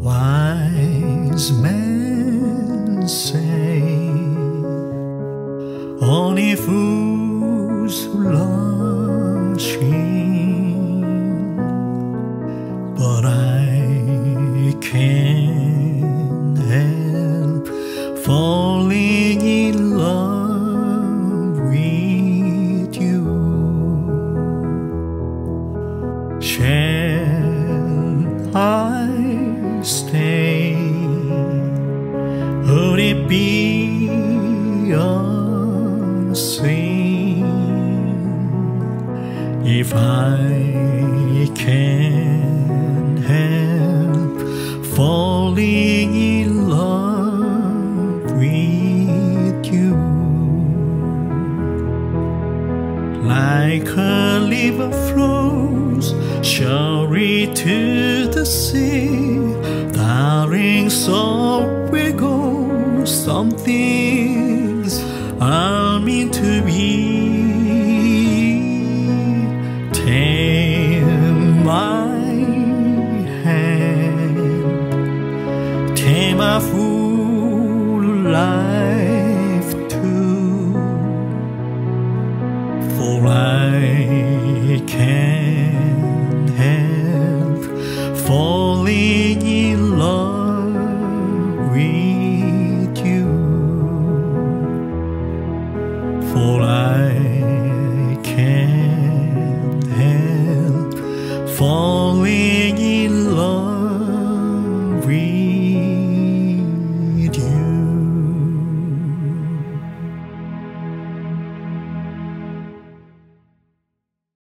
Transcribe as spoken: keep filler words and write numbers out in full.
Wise men say only fools rush in, but I can't help falling in love with you. Shall I stay? Would it be a sin if I can't help falling in love with you? Like a river flows surely to the sea, darling, so we go. Some things are meant to be. Take my hand, take my full life too, for I can't help falling in love with you, for I can't help falling in